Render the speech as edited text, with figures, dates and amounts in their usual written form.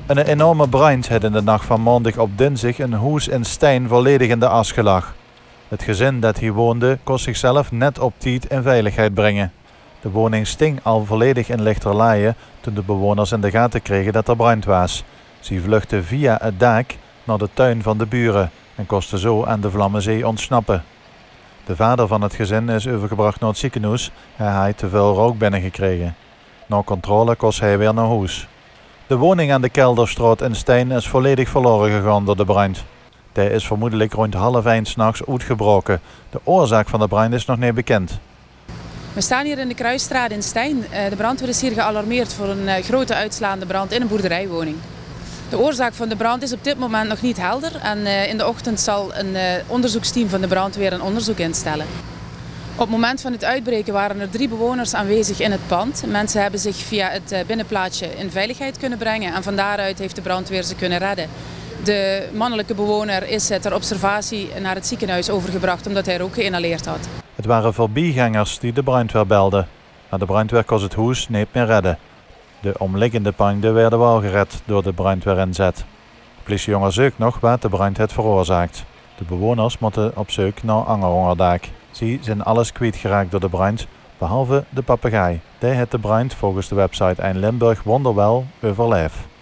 Een enorme brand had in de nacht van maandag op dinsdag een huis in Stein volledig in de as gelag. Het gezin dat hier woonde kon zichzelf net op tijd in veiligheid brengen. De woning sting al volledig in lichterlaaien toen de bewoners in de gaten kregen dat er brand was. Ze vluchtten via het dak naar de tuin van de buren en kosten zo aan de Vlammenzee ontsnappen. De vader van het gezin is overgebracht naar het ziekenhuis en hij had te veel rook binnengekregen. Na controle kost hij weer naar huis. De woning aan de Kelderstraat in Stein is volledig verloren gegaan door de brand. Die is vermoedelijk rond 1:30 s'nachts uitgebroken. De oorzaak van de brand is nog niet bekend. We staan hier in de Kruisstraat in Stein. De brandweer is hier gealarmeerd voor een grote uitslaande brand in een boerderijwoning. De oorzaak van de brand is op dit moment nog niet helder en in de ochtend zal een onderzoeksteam van de brandweer een onderzoek instellen. Op het moment van het uitbreken waren er 3 bewoners aanwezig in het pand. Mensen hebben zich via het binnenplaatsje in veiligheid kunnen brengen en van daaruit heeft de brandweer ze kunnen redden. De mannelijke bewoner is ter observatie naar het ziekenhuis overgebracht omdat hij rook geïnhaleerd had. Het waren voorbijgangers die de brandweer belden, maar de brandweer kon het huis niet meer redden. De omliggende panden werden wel gered door de brandweerinzet. De politiejongen zoekt nog wat de brand heeft veroorzaakt. De bewoners moeten op zoek naar Angerhongerdaak. Ze zijn alles kwijtgeraakt door de brand, behalve de papegaai. Die heeft de brand volgens de website Ein Limburg wonderwel overleefd.